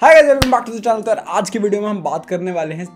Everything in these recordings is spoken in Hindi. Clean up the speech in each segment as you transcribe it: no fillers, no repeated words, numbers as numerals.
Hi guys, welcome back to the channel. तो आज की वीडियो में हम बात करने वाले हैं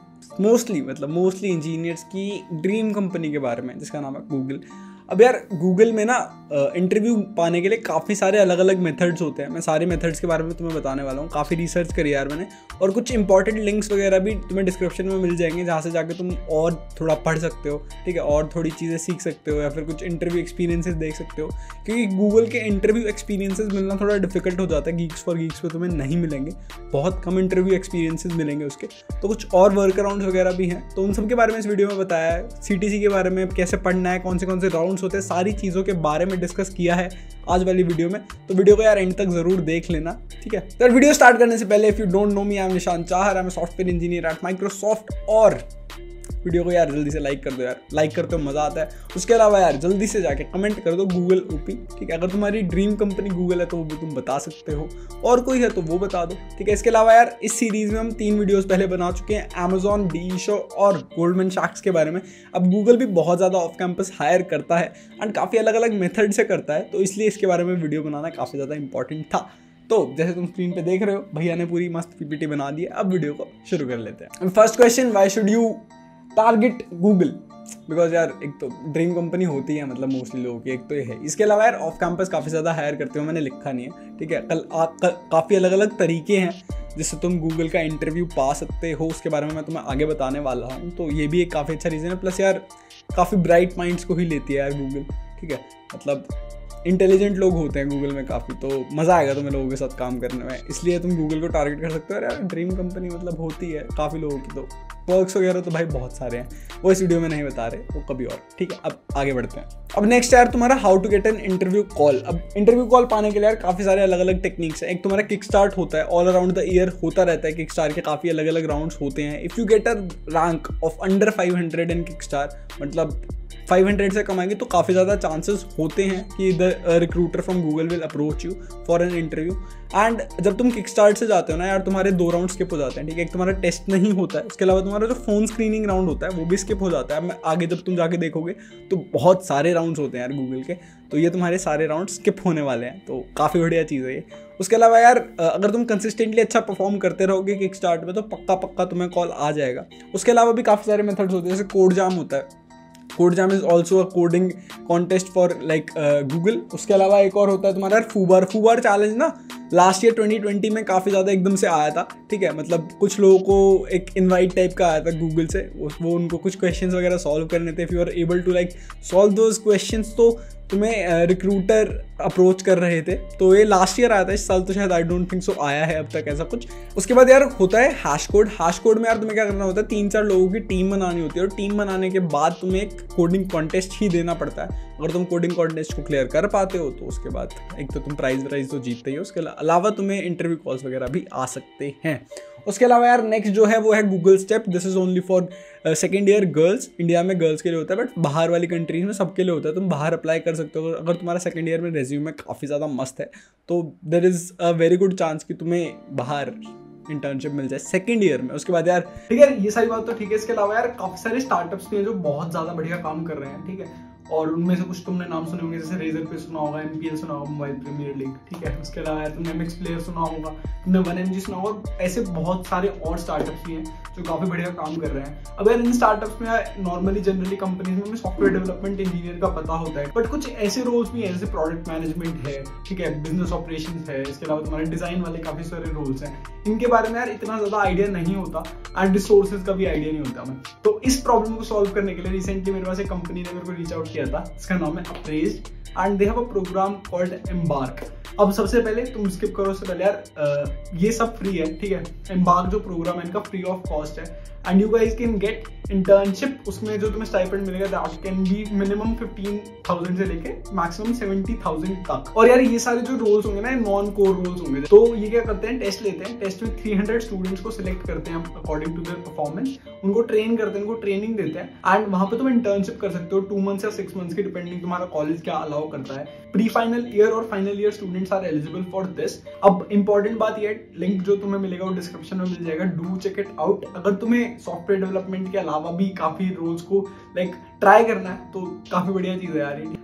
मोस्टली इंजीनियर्स की ड्रीम कंपनी के बारे में, जिसका नाम है गूगल। अब यार गूगल में ना इंटरव्यू पाने के लिए काफ़ी सारे अलग अलग मेथड्स होते हैं। मैं सारे मेथड्स के बारे में तुम्हें बताने वाला हूँ। काफ़ी रिसर्च करी यार मैंने, और कुछ इंपॉर्टेंट लिंक्स वगैरह भी तुम्हें डिस्क्रिप्शन में मिल जाएंगे, जहाँ से जाके तुम और थोड़ा पढ़ सकते हो, ठीक है, और थोड़ी चीज़ें सीख सकते हो या फिर कुछ इंटरव्यू एक्सपीरियंसेस देख सकते हो। क्योंकि गूगल के इंटरव्यू एक्सपीरियंसेस मिलना थोड़ा डिफिकल्ट हो जाता है। गीक्स फॉर गीक्स पे तुम्हें नहीं मिलेंगे, बहुत कम इंटरव्यू एक्सपीरियंसेस मिलेंगे उसके। तो कुछ और वर्क अराउंड्स वगैरह भी हैं, तो उन सब के बारे में इस वीडियो में बताया है। CTC के बारे में कैसे पढ़ना है, कौन से राउंड्स होते हैं, सारी चीज़ों के बारे में डिस्कस किया है आज वाली वीडियो में। तो वीडियो को यार एंड तक जरूर देख लेना, ठीक है। तो वीडियो स्टार्ट करने से पहले, if you don't know me, I am Nishan Chahar, I am software engineer at Microsoft. और वीडियो को यार जल्दी से लाइक कर दो यार, लाइक करते हो मजा आता है। उसके अलावा यार जल्दी से जाके कमेंट कर दो गूगल ओपी, ठीक है। अगर तुम्हारी ड्रीम कंपनी गूगल है तो वो भी तुम बता सकते हो, और कोई है तो वो बता दो, ठीक है। इसके अलावा यार इस सीरीज में हम 3 वीडियोस पहले बना चुके हैं, अमेजॉन, डी शो और गोल्डमैन सैक्स के बारे में। अब गूगल भी बहुत ज़्यादा ऑफ कैंपस हायर करता है एंड काफ़ी अलग अलग मेथड से करता है, तो इसलिए इसके बारे में वीडियो बनाना काफ़ी ज़्यादा इंपॉर्टेंट था। तो जैसे तुम स्क्रीन पे देख रहे हो, भैया ने पूरी मस्त PPT बना दी है। अब वीडियो को शुरू कर लेते हैं। First question, why should you target Google? Because यार एक तो ड्रीम कंपनी होती है, मतलब मोस्टली लोगों की, एक तो ये है। इसके अलावा यार ऑफ कैंपस काफ़ी ज़्यादा हायर करते हो, मैंने लिखा नहीं है, ठीक है। काफ़ी अलग अलग तरीके हैं जिससे तुम गूगल का इंटरव्यू पा सकते हो, उसके बारे में मैं तुम्हें आगे बताने वाला हूँ। तो ये भी एक काफ़ी अच्छा रीज़न है। प्लस यार काफ़ी ब्राइट माइंड्स को ही लेती है यार गूगल, ठीक है। मतलब इंटेलिजेंट लोग होते हैं गूगल में काफ़ी, तो मज़ा आएगा तुम्हें लोगों के साथ काम करने में। इसलिए तुम गूगल को टारगेट कर सकते हो। यार ड्रीम कंपनी मतलब होती है काफ़ी लोगों की, तो वर्क्स वगैरह तो भाई बहुत सारे हैं, वो इस वीडियो में नहीं बता रहे, वो कभी और, ठीक है। अब आगे बढ़ते हैं। अब नेक्स्ट यार तुम्हारा how to get an interview call. अब इंटरव्यू कॉल पाने के लिए यार काफ़ी सारे अलग अलग टेक्निक्स हैं। एक तुम्हारा किक स्टार्ट होता है, ऑल अराउंड द ईयर होता रहता है। किक स्टार के काफ़ी अलग अलग राउंड्स होते हैं। If you get a rank of under 500 in Kickstart, मतलब 500 से कमाएंगे तो काफ़ी ज़्यादा चांसेस होते हैं कि the recruiter from Google will approach you for an interview. And जब तुम किक स्टार्ट से जाते हो ना यार, तुम्हारे 2 राउंड स्किप हो जाते हैं, ठीक है। एक तुम्हारा टेस्ट नहीं होता है, उसके अलावा तुम्हारा जो फोन स्क्रीनिंग राउंड होता है वो भी स्किप हो जाता है। मैं आगे जब तुम जाके देखोगे तो बहुत सारे राउंड्स होते हैं यार गूगल के, तो ये तुम्हारे सारे राउंड स्किप होने वाले हैं, तो काफ़ी बढ़िया चीज़ है ये। उसके अलावा यार अगर तुम कंसिस्टेंटली अच्छा परफॉर्म करते रहोगे किक स्टार्ट में, तो पक्का तुम्हें कॉल आ जाएगा। उसके अलावा भी काफ़ी सारे मेथड्स होते हैं, जैसे कोड जाम होता है। Code Jam is also a coding contest for like Google. उसके अलावा एक और होता है तुम्हारा फूबार चैलेंज ना, लास्ट ईयर 2020 में काफ़ी ज़्यादा एकदम से आया था, ठीक है। मतलब कुछ लोगों को एक इनवाइट टाइप का आया था गूगल से, वो उनको कुछ क्वेश्चंस वगैरह सॉल्व करने थे। If you are able to like solve those questions तो तुम्हें रिक्रूटर अप्रोच कर रहे थे। तो ये लास्ट ईयर आया था, इस साल तो शायद आई डोंट थिंक सो आया है अब तक ऐसा कुछ। उसके बाद यार होता है हैश कोड। हैश कोड में यार तुम्हें क्या करना होता है, 3-4 लोगों की टीम बनानी होती है, और टीम बनाने के बाद तुम्हें एक कोडिंग कॉन्टेस्ट ही देना पड़ता है। अगर तुम कोडिंग कॉन्टेस्ट को क्लियर कर पाते हो तो उसके बाद एक तो तुम प्राइज तो जीतते ही हो, उसके अलावा तुम्हें इंटरव्यू कॉल्स वगैरह भी आ सकते हैं। उसके अलावा यार नेक्स्ट जो है वो है Google STEP. This is only for second year girls. India में गर्ल्स के लिए होता है, बट बाहर वाली कंट्रीज में सबके लिए होता है। तुम बाहर अप्लाई कर सकते हो। अगर तुम्हारा सेकेंड ईयर में रेज्यूमे काफ़ी ज़्यादा मस्त है तो there is a very good chance कि तुम्हें बाहर इंटर्नशिप मिल जाए सेकंड ईयर में। उसके बाद यार ठीक है, ये सारी बात तो ठीक है। इसके अलावा यार काफ़ी सारे स्टार्टअप्स भी हैं जो बहुत ज़्यादा बढ़िया काम कर रहे हैं, ठीक है। और उनमें से कुछ तुमने नाम सुने होंगे, जैसे रेजर पे सुना होगा, MPL सुना होगा, मोबाइल प्रीमियर लीग, ठीक है। उसके अलावा यार तुमने MX प्लेयर सुना होगा, तुमने 1MG सुना होगा। ऐसे बहुत सारे और स्टार्टअप्स भी हैं जो काफ़ी बढ़िया काम कर रहे हैं। अब यार इन स्टार्टअप्स में नॉर्मली जनरली कंपनीज में हमें सॉफ्टवेयर डेवलपमेंट इंजीनियर का पता होता है, बट कुछ ऐसे रोल्स भी हैं जैसे प्रोडक्ट मैनेजमेंट है, ठीक है, बिजनेस ऑपरेशन है। इसके अलावा तुम्हारे डिजाइन वाले काफ़ी सारे रोल्स हैं। इनके बारे में यार इतना ज़्यादा आइडिया नहीं होता, एंड रिसोर्सेज का भी आइडिया नहीं होता हमें। तो इस प्रॉब्लम को सॉल्व करने के लिए रिसेंटली मेरे पास एक कंपनी ने मेरे को रीच आउट किया था, इसका नाम है appraised, and they have a programme called Embark. अब सबसे पहले तुम स्किप करो, उससे पहले यार ये सब फ्री है, ठीक है। एम्बार्क जो प्रोग्राम है इनका फ्री ऑफ कॉस्ट है, and you guys can get internship. उसमें जो तुम्हें स्टाइपेंड मिलेगा दैट कैन बी मिनिमम 15,000 से लेके मैक्सिमम 70,000 तक। और यार ये सारे जो रोल्स होंगे ना, नॉन कोर रोल्स होंगे, तो ये क्या करते हैं, टेस्ट लेते हैं। टेस्ट में 300 स्टूडेंट्स को सिलेक्ट करते हैं अकॉर्डिंग टू देयर परफॉर्मेंस, उनको ट्रेन करते हैं, उनको ट्रेनिंग देते हैं, एंड वहां पे तुम इंटर्नशिप कर सकते हो 2 मंथ्स या 6 मंथ्स की, डिपेंडिंग तुम्हारा कॉलेज क्या अलाउ करता है। प्री फाइनल ईयर और final year students are eligible for this. अब इंपॉर्टेंट बात ये, लिंक जो तुम्हें मिलेगा वो डिस्क्रिप्शन में मिल जाएगा, डू चेक इट आउट। अगर तुम्हें सॉफ्टवेयर डेवलपमेंट के अलावा भी काफी रोल्स को लाइक ट्राई करना है तो काफी बढ़िया चीज है यार ये।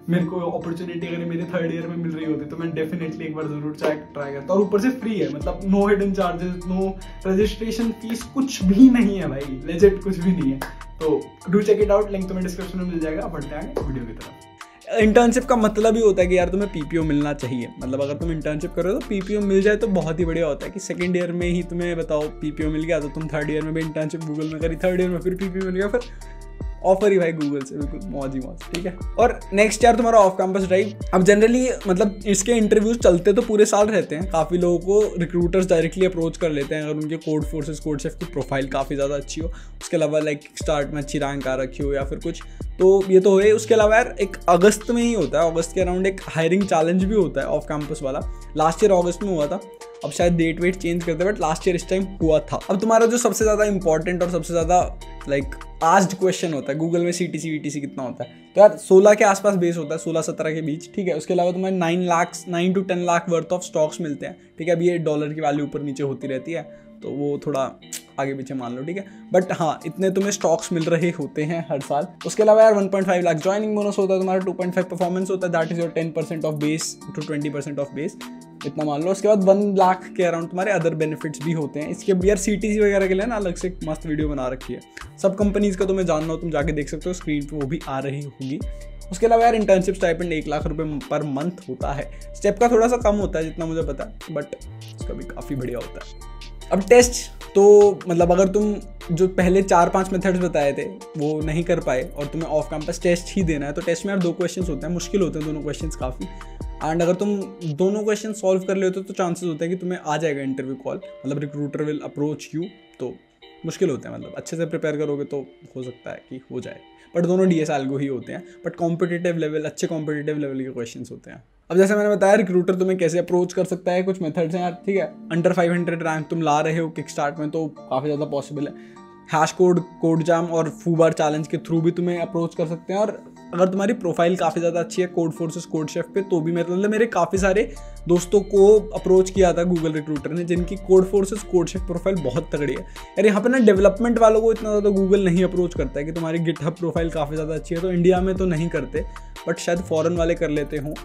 मेरे को अपॉर्चुनिटी अगर मेरे थर्ड ईयर में मिल रही होती तो मैं डेफिनेटली एक बार जरूर ट्राई करता। और ऊपर से फ्री है, मतलब no hidden charges, no registration fees, कुछ भी नहीं है भाई, लेजेंड कुछ भी नहीं है। तो do check it out, link तुम्हें डिस्क्रिप्शन में मिल जाएगा। बढ़ते हैं वीडियो की तरफ। इंटर्नशिप का मतलब ही होता है कि यार तुम्हें पीपीओ मिलना चाहिए, मतलब अगर तुम इंटर्नशिप करो तो पीपीओ मिल जाए तो बहुत ही बढ़िया होता है कि सेकंड ईयर में ही तुम्हें बताओ पीपीओ मिल गया, तो तुम थर्ड ईयर में भी इंटर्नशिप गूगल में करी, थर्ड ईयर में फिर पीपीओ मिल गया, फिर ऑफर ही भाई गूगल से, बिल्कुल मौज ही मौज, ठीक है। और नेक्स्ट यार तुम्हारा ऑफ कैंपस ड्राइव। अब जनरली मतलब इसके इंटरव्यूज चलते तो पूरे साल रहते हैं, काफ़ी लोगों को रिक्रूटर्स डायरेक्टली अप्रोच कर लेते हैं अगर उनके कोड फोर्सेस कोड शेफ की प्रोफाइल काफ़ी ज़्यादा अच्छी हो, उसके अलावा लाइक स्टार्ट में अच्छी रैंक आ रखी हो या फिर कुछ, तो ये तो हुए। उसके अलावा यार एक अगस्त में ही होता है, अगस्त के अराउंड एक हायरिंग चैलेंज भी होता है ऑफ कैंपस वाला। लास्ट ईयर अगस्त में हुआ था, अब शायद डेट वेट चेंज करते, बट लास्ट ईयर इस टाइम हुआ था। अब तुम्हारा जो सबसे ज़्यादा इंपॉर्टेंट और सबसे ज़्यादा लाइक आस्क्ड क्वेश्चन होता है गूगल में, सीटीसी वीटीसी कितना होता है, तो यार 16 के आसपास बेस होता है, 16-17 के बीच, ठीक है। उसके अलावा तुम्हें 9 to 10 lakh worth of stocks मिलते हैं, ठीक है। अब ये डॉलर की वैल्यू ऊपर नीचे होती रहती है तो वो थोड़ा आगे पीछे मान लो, ठीक है, बट हाँ इतने तुम्हें स्टॉक्स मिल रहे होते हैं हर साल। उसके अलावा यार 1.5 लाख ज्वाइनिंग बोनस होता है तुम्हारा, 2.5 परफॉर्मेंस होता है, that is your 10% of base to 20% of base, इतना मान लो। उसके बाद 1 लाख के अराउंड तुम्हारे अदर बेनिफिट्स भी होते हैं। इसके यार सीटीसी वगैरह के लिए ना अलग से मस्त वीडियो बना रखी है, सब कंपनीज का तुम्हें जानना हो तुम जाके देख सकते हो, स्क्रीन पे वो भी आ रही होगी। उसके अलावा यार इंटर्नशिप स्टाइपेंड 1 लाख रुपए पर मंथ होता है। स्टेप का थोड़ा सा कम होता है जितना मुझे पता है, बट उसका भी काफ़ी बढ़िया होता है। अब टेस्ट तो मतलब अगर तुम जो पहले 4-5 मेथड्स बताए थे वो नहीं कर पाए और तुम्हें ऑफ कैंपस टेस्ट ही देना है, तो टेस्ट में यार 2 क्वेश्चंस होते हैं, मुश्किल होते हैं दोनों क्वेश्चंस काफ़ी। एंड अगर तुम दोनों क्वेश्चन सॉल्व कर लेते हो तो चांसेस होते हैं कि तुम्हें आ जाएगा इंटरव्यू कॉल, मतलब रिक्रूटर विल अप्रोच यू। तो मुश्किल होते हैं, मतलब अच्छे से प्रिपेयर करोगे तो हो सकता है कि हो जाए, बट दोनों डीएस एल्गो ही होते हैं, बट कॉम्पिटिटिव लेवल, अच्छे कॉम्पिटिटिव लेवल के क्वेश्चंस होते हैं। अब जैसे मैंने बताया रिक्रूटर तुम्हें कैसे अप्रोच कर सकता है, कुछ मेथड्स हैं यार, ठीक है। अंडर 500 रैंक तुम ला रहे हो किक स्टार्ट में तो काफ़ी ज़्यादा पॉसिबल है। हैश कोड, कोड जैम और फूबार चैलेंज के थ्रू भी तुम्हें अप्रोच कर सकते हैं। और अगर तुम्हारी प्रोफाइल काफ़ी ज़्यादा अच्छी है कोड फोर्सेस कोड शेफ पे, तो भी मतलब मेरे काफ़ी सारे दोस्तों को अप्रोच किया था गूगल रिक्रूटर ने जिनकी Codeforces CodeChef profile बहुत तगड़ी है। यार यहाँ पे ना डेवलपमेंट वालों को इतना ज़्यादा गूगल नहीं अप्रोच करता है कि तुम्हारी गिटहब प्रोफाइल काफ़ी ज़्यादा अच्छी है, तो इंडिया में तो नहीं करते, बट शायद फॉरेन वाले कर लेते हों,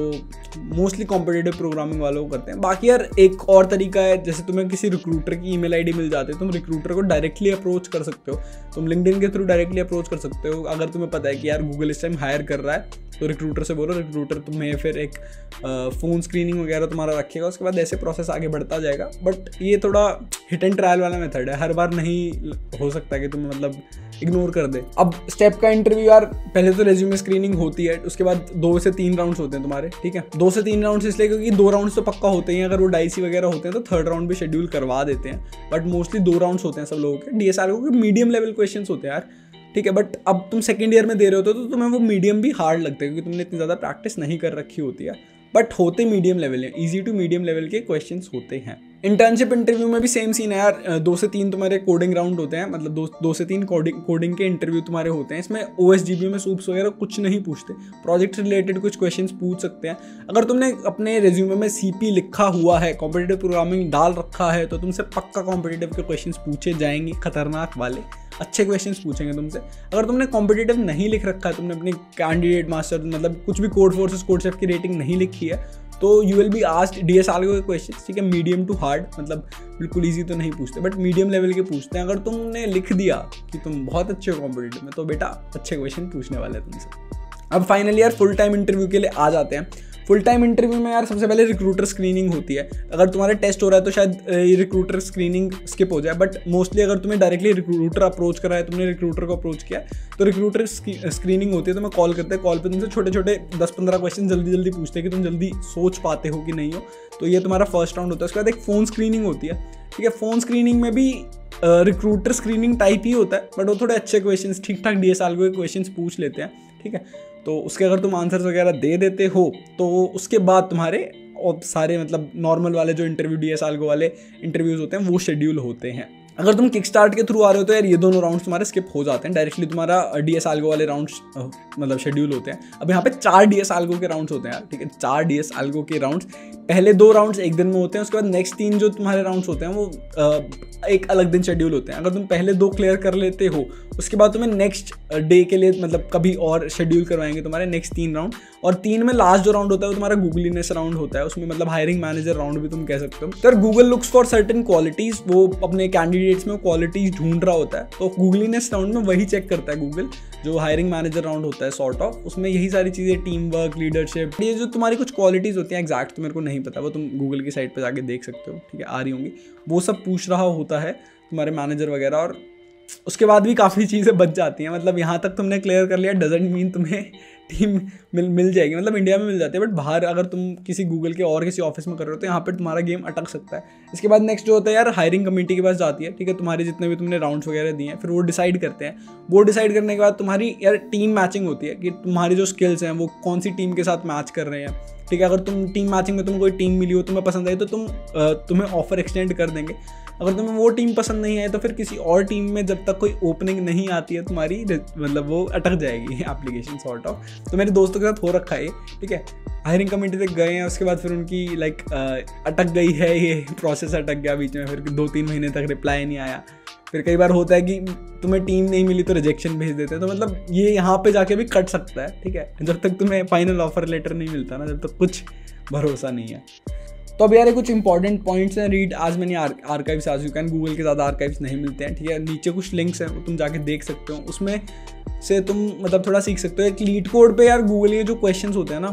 तो मोस्टली कॉम्पिटिटिव प्रोग्रामिंग वालों को करते हैं। बाकी यार एक और तरीका है, जैसे तुम्हें किसी रिक्रूटर की ईमेल आईडी मिल जाती है, तुम रिक्रूटर को डायरेक्टली अप्रोच कर सकते हो, तुम लिंक्डइन के थ्रू डायरेक्टली अप्रोच कर सकते हो। अगर तुम्हें पता है कि यार गूगल इस टाइम हायर कर रहा है तो रिक्रूटर से बोलो, रिक्रूटर तुम्हें फिर एक फ़ोन स्क्रीनिंग वगैरह तुम्हारा रखेगा, उसके बाद ऐसे प्रोसेस आगे बढ़ता जाएगा। बट ये थोड़ा हिट एंड ट्रायल वाला मेथड है, हर बार नहीं हो सकता कि तुम्हें मतलब इग्नोर कर दे। अब स्टेप का इंटरव्यू यार, पहले तो रेज्यूमे स्क्रीनिंग होती है, उसके बाद 2 से 3 राउंड्स होते हैं तुम्हारे, ठीक है। 2 से 3 राउंड्स इसलिए क्योंकि 2 राउंड्स तो पक्का होते हैं, अगर वो डाइसी वगैरह होते हैं तो 3rd राउंड भी शेड्यूल करवा देते हैं, बट मोस्टली 2 राउंड्स होते हैं सब लोगों के। डीएसआर को मीडियम लेवल क्वेश्चन होते हैं यार, ठीक है। बट अब तुम सेकंड ईयर में दे रहे होते हो तो तुम्हें वो मीडियम भी हार्ड लगता है क्योंकि तुमने इतनी ज़्यादा प्रैक्टिस नहीं कर रखी होती है, बट होते मीडियम लेवल है, ईजी टू मीडियम लेवल के क्वेश्चंस होते हैं। इंटर्नशिप इंटरव्यू में भी सेम सीन है यार, 2 से 3 तुम्हारे कोडिंग राउंड होते हैं, मतलब 2 से 3 कोडिंग के इंटरव्यू तुम्हारे होते हैं। इसमें OSGB में सूप्स वगैरह कुछ नहीं पूछते, प्रोजेक्ट रिलेटेड कुछ क्वेश्चंस पूछ सकते हैं। अगर तुमने अपने रिज्यूमे में CP लिखा हुआ है, कॉम्पिटिटिव प्रोग्रामिंग डाल रखा है, तो तुमसे पक्का कॉम्पिटिटिव के क्वेश्चंस पूछे जाएंगे, खतरनाक वाले अच्छे क्वेश्चंस पूछेंगे तुमसे। अगर तुमने कॉम्पिटिटिव नहीं लिख रखा है, तुमने अपनी कैंडिडेट मास्टर मतलब कुछ भी कोड फोर्सेस कोड शेफ की रेटिंग नहीं लिखी है, तो you will be asked DSR के क्वेश्चन, ठीक है। मीडियम टू हार्ड, मतलब बिल्कुल ईजी तो नहीं पूछते, बट मीडियम लेवल के पूछते हैं। अगर तुमने लिख दिया कि तुम बहुत अच्छे हो कॉम्पिटिटिव में, तो बेटा अच्छे क्वेश्चन पूछने वाले हैं तुमसे। अब फाइनली यार फुल टाइम इंटरव्यू के लिए आ जाते हैं। फुल टाइम इंटरव्यू में यार सबसे पहले रिक्रूटर स्क्रीनिंग होती है। अगर तुम्हारा टेस्ट हो रहा है तो शायद ये रिक्रूटर स्क्रीनिंग स्किप हो जाए, बट मोस्टली अगर तुम्हें डायरेक्टली रिक्रूटर अप्रोच करा है, तुमने रिक्रूटर को अप्रोच किया, तो रिक्रूटर स्क्रीनिंग होती है। तो मैं कॉल करते हैं, कॉल पे तुमसे छोटे छोटे 10-15 क्वेश्चन जल्दी पूछते हैं कि तुम जल्दी सोच पाते हो कि नहीं हो, तो ये तुम्हारा फर्स्ट राउंड होता है। उसके बाद एक फ़ोन स्क्रीनिंग होती है, ठीक है। फ़ोन स्क्रीनिंग में भी रिक्रूटर स्क्रीनिंग टाइप ही होता है, बट वो थोड़े अच्छे क्वेश्चंस ठीक ठाक DSR के क्वेश्चंस पूछ लेते हैं, ठीक है। तो उसके अगर तुम आंसर्स वगैरह दे देते हो तो उसके बाद तुम्हारे और सारे मतलब नॉर्मल वाले जो इंटरव्यू DSR वाले इंटरव्यूज़ होते हैं वो शेड्यूल होते हैं। अगर तुम किक स्टार्ट के थ्रू आ रहे हो तो यार ये दोनों राउंड्स तुम्हारे स्किप हो जाते हैं, डायरेक्टली तुम्हारा DS Algo वाले राउंड्स मतलब शेड्यूल होते हैं। अब यहाँ पे 4 DS Algo के राउंड्स होते हैं यार, ठीक है, 4 DS Algo के राउंड्स। पहले 2 राउंड्स एक दिन में होते हैं, उसके बाद नेक्स्ट 3 जो तुम्हारे राउंड्स होते हैं वो एक अलग दिन शेड्यूल होते हैं। अगर तुम पहले 2 क्लियर कर लेते हो उसके बाद तुम्हें नेक्स्ट डे के लिए मतलब कभी और शेड्यूल करवाएंगे तुम्हारे नेक्स्ट 3 राउंड। और 3 में लास्ट जो राउंड होता है वो तुम्हारा गूगलीनेस राउंड होता है, उसमें मतलब हायरिंग मैनेजर राउंड भी तुम कह सकते हो। तो Google looks for certain qualities, वो अपने कैंडिडेट्स में क्वालिटीज ढूंढ रहा होता है, तो गूगलीनेस राउंड में वही चेक करता है गूगल। जो हायरिंग मैनेजर राउंड होता है सॉर्ट ऑफ, उसमें यही सारी चीज़ें, टीम वर्क, लीडरशिप, ये जो तुम्हारी कुछ क्वालिटीज़ होती हैं एग्जैक्ट तो मेरे को नहीं पता, वो तुम गूगल की साइट पर जाके देख सकते हो, ठीक है, आ रही होंगी, वो सब पूछ रहा होता है तुम्हारे मैनेजर वगैरह। और उसके बाद भी काफ़ी चीज़ें बच जाती हैं, मतलब यहाँ तक तुमने क्लियर कर लिया डजंट मीन तुम्हें टीम मिल जाएगी, मतलब इंडिया में मिल जाती है, बट बाहर अगर तुम किसी गूगल के और किसी ऑफिस में कर रहे हो तो यहाँ पर तुम्हारा गेम अटक सकता है। इसके बाद नेक्स्ट जो होता है यार, हायरिंग कमेटी के पास जाती है, ठीक है, तुम्हारे जितने भी तुमने राउंड्स वगैरह दिए हैं, फिर वो डिसाइड करते हैं। वो डिसाइड करने के बाद तुम्हारी यार टीम मैचिंग होती है कि तुम्हारी जो स्किल्स हैं वो कौन सी टीम के साथ मैच कर रहे हैं, ठीक है। अगर तुम टीम मैचिंग में तुम्हें कोई टीम मिली हो, तुम्हें पसंद आई, तो तुम्हें ऑफर एक्सटेंड कर देंगे। अगर तुम्हें वो टीम पसंद नहीं है तो फिर किसी और टीम में जब तक कोई ओपनिंग नहीं आती है तुम्हारी, मतलब वो अटक जाएगी एप्लीकेशन सॉर्ट ऑफ। तो मेरे दोस्तों के साथ हो रखा है, ठीक है, हायरिंग कमेटी तक गए हैं, उसके बाद फिर उनकी अटक गई है, ये प्रोसेस अटक गया बीच में, फिर 2-3 महीने तक रिप्लाई नहीं आया। फिर कई बार होता है कि तुम्हें टीम नहीं मिली तो रिजेक्शन भेज देते हैं, तो मतलब ये यहाँ पे जाके भी कट सकता है, ठीक है, जब तक तुम्हें फाइनल ऑफर लेटर नहीं मिलता ना, जब तक कुछ भरोसा नहीं है। तो अब यार ये कुछ इंपॉर्टेंट पॉइंट्स हैं, रीड आज मैंने आर्काइव्स आज यू कैन, गूगल के ज़्यादा आर्काइव्स नहीं मिलते हैं, ठीक है। नीचे कुछ लिंक्स हैं वो तुम जाके देख सकते हो, उसमें से तुम मतलब थोड़ा सीख सकते हो। एक लीड कोड पे यार गूगल के जो क्वेश्चंस होते हैं ना,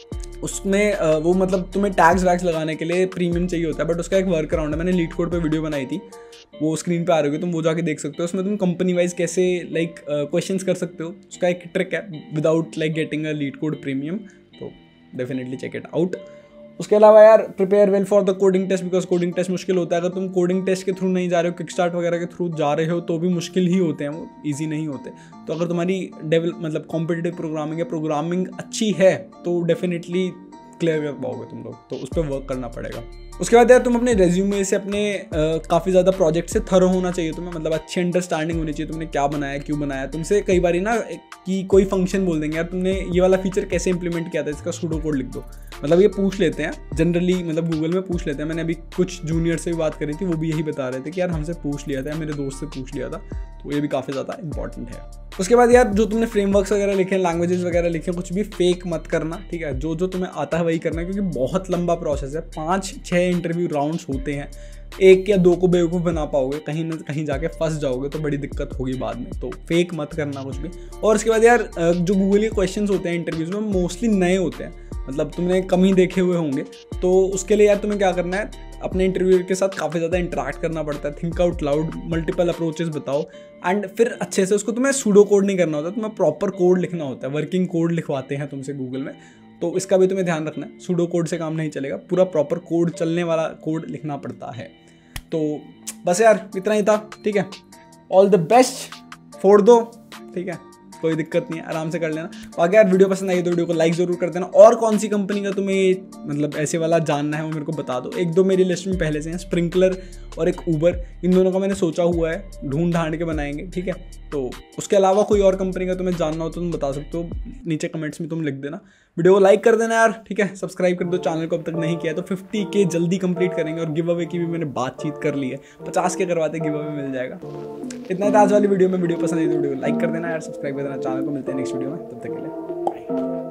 उसमें वो मतलब तुम्हें टैग्स वैग्स लगाने के लिए प्रीमियम चाहिए होता है, बट उसका एक वर्क अराउंड है। मैंने लीड कोड पे वीडियो बनाई थी, वो स्क्रीन पे आ रही होगी, तुम वो जाके देख सकते हो। उसमें तुम कंपनी वाइज कैसे क्वेश्चंस कर सकते हो, उसका एक ट्रिक है without getting a LeetCode premium, तो डेफिनेटली चेक इट आउट। उसके अलावा यार prepare well for the coding test, because coding test मुश्किल होता है। अगर तुम कोडिंग टेस्ट के थ्रू नहीं जा रहे हो, किक स्टार्ट वगैरह के थ्रू जा रहे हो, तो भी मुश्किल ही होते हैं, वो ईजी नहीं होते। तो अगर तुम्हारी मतलब कॉम्पिटिटिव प्रोग्रामिंग है, प्रोग्रामिंग अच्छी है, तो डेफिनेटली क्लियर कर पाओगे तुम लोग, तो उस पर वर्क करना पड़ेगा। उसके बाद यार तुम अपने रेज्यूमे से अपने काफ़ी ज़्यादा प्रोजेक्ट से थरो होना चाहिए तुम्हें, मतलब अच्छी अंडरस्टैंडिंग होनी चाहिए तुमने क्या बनाया, क्यों बनाया। तुमसे कई बार ना कि कोई फंक्शन बोल देंगे यार तुमने ये वाला फीचर कैसे इंप्लीमेंट किया था, इसका सूडो कोड लिख दो, मतलब ये पूछ लेते हैं जनरली, मतलब गूगल में पूछ लेते हैं। मैंने अभी कुछ जूनियर से भी बात करी थी, वो भी यही बता रहे थे कि यार हमसे पूछ लिया था, मेरे दोस्त से पूछ लिया था, तो ये भी काफ़ी ज़्यादा इंपॉर्टेंट है। उसके बाद यार जो तुमने फ्रेमवर्क्स वगैरह लिखे हैं, लैंग्वेजेस वगैरह लिखे हैं, कुछ भी फेक मत करना, ठीक है। जो तुम्हें आता है वही करना है, क्योंकि बहुत लंबा प्रोसेस है, 5-6 इंटरव्यू राउंड्स होते हैं, 1 या 2 को बेवकूफ़ बना पाओगे, कहीं ना कहीं जाके फंस जाओगे तो बड़ी दिक्कत होगी बाद में, तो फेक मत करना कुछ भी। और उसके बाद यार जो गूगल के क्वेश्चंस होते हैं इंटरव्यूज़ में मोस्टली नए होते हैं, मतलब तुमने कम ही देखे हुए होंगे, तो उसके लिए यार तुम्हें क्या करना है, अपने इंटरव्यूअर के साथ काफ़ी ज़्यादा इंटरेक्ट करना पड़ता है, think out loud, multiple approaches बताओ, एंड फिर अच्छे से उसको तुम्हें सूडो कोड नहीं करना होता, तुम्हें प्रॉपर कोड लिखना होता है, वर्किंग कोड लिखवाते हैं तुमसे गूगल में, तो इसका भी तुम्हें ध्यान रखना है। सूडो कोड से काम नहीं चलेगा, पूरा प्रॉपर कोड, चलने वाला कोड लिखना पड़ता है। तो बस यार इतना ही था, ठीक है। ऑल द बेस्ट, फोड़ दो, ठीक है, कोई दिक्कत नहीं है, आराम से कर लेना। बाकी यार वीडियो पसंद आई तो वीडियो को लाइक जरूर कर देना, और कौन सी कंपनी का तुम्हें मतलब ऐसे वाला जानना है वो मेरे को बता दो। 1-2 मेरी लिस्ट में पहले से हैं, स्प्रिंकलर और एक ऊबर, इन दोनों का मैंने सोचा हुआ है, ढूंढ ढांड के बनाएंगे, ठीक है। तो उसके अलावा कोई और कंपनी का तुम्हें जानना हो तो तुम बता सकते हो, नीचे कमेंट्स में तुम लिख देना। वीडियो को लाइक कर देना यार, ठीक है, सब्सक्राइब कर दो चैनल को अब तक नहीं किया है, तो 50K जल्दी कंप्लीट करेंगे, और गिव अवे की भी मैंने बातचीत कर ली है, 50K करवाते गिव अवे मिल जाएगा। इतना था आज वाली वीडियो में, वीडियो पसंद आई तो वीडियो को लाइक कर देना यार, सब्सक्राइब कर देना चैनल को। मिलते हैं नेक्स्ट वीडियो में, तब तक के लिए बाय।